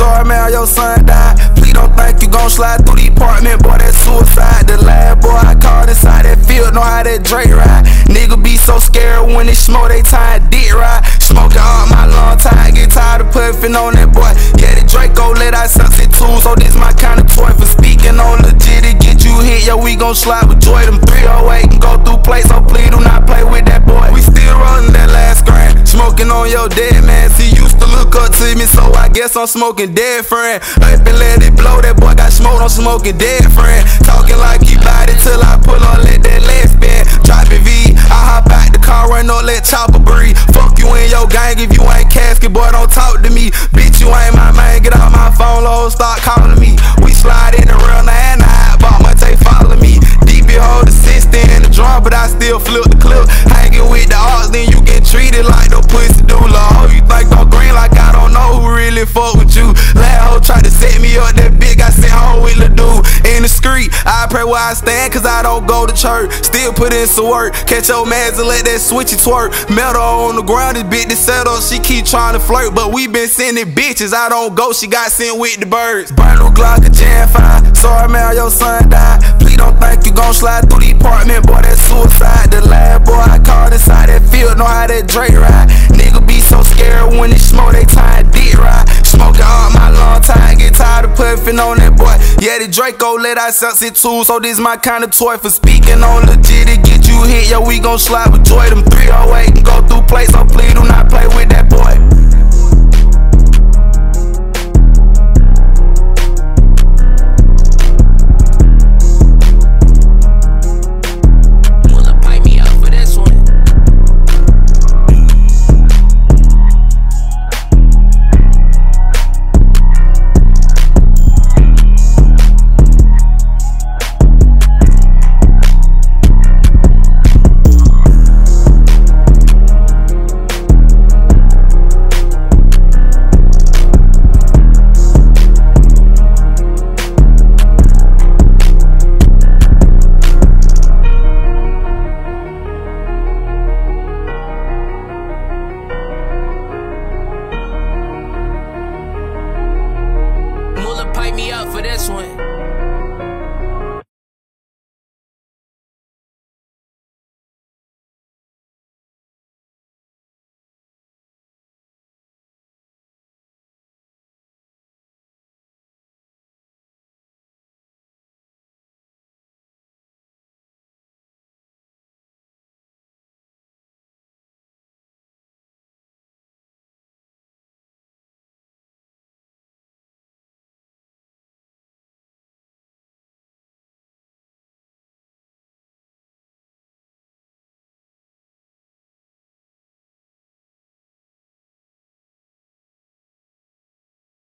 Sorry man, your son died. Please don't think you gon' slide through the apartment, boy, that's suicide. The last boy I called inside that field, know how that Drake ride. Nigga be so scared when they smoke, they time dick ride. Smoking all my long time, get tired of puffing on that boy. Yeah, the Draco let out sunset too, so this my kind of toy for speaking on legit. It get you hit, yo, we gon' slide with joy. Them 308 and go through plates, so please do not play with that boy. We still rolling that last grind, smoking on your dead man. See, used to look up to me, so I guess I'm smoking dead friend. Up and let it blow, that boy got smoked, I'm smoking dead friend. Talking like he bought it till I pull on, let that last spin. Dropping V, I hop out the car, run up, let chopper breathe. Fuck you in your gang if you ain't casket, boy, don't talk to me. Bitch, you ain't my man, get off my phone, Lord, start calling me. We slide in the real 9-9, about my take, follow me. Deep it hold the 60 in the drum, but I still flip the clip. Hanging with the odds, then you get treated like no pussy doula. Oh, you think I'm green like I don't know who really fuck with you. Last hoe tried to set me up, that bitch got sent home with the dude. In the street, I pray where I stand, cause I don't go to church. Still put in some work, catch your mans and let that switch it twerk. Metal on the ground, this bitch is set up, she keep trying to flirt. But we been sending bitches, I don't go, she got sent with the birds. Brand new Glock, a Gen5. Sorry man, your son died. Please don't think you gon' slide through the apartment, boy, that's suicide. The last boy I called inside that field, know how that Drake ride. Nigga be so scared when they smoke, they time dick ride. Smoking all my long time, get tired of puffing on that boy. Yeah, the Draco let out sunset too, so this my kind of toy for speaking on legit. It get you hit, yo, we gon' slide with joy. Them 308 and go through plates, so please do not play with that boy.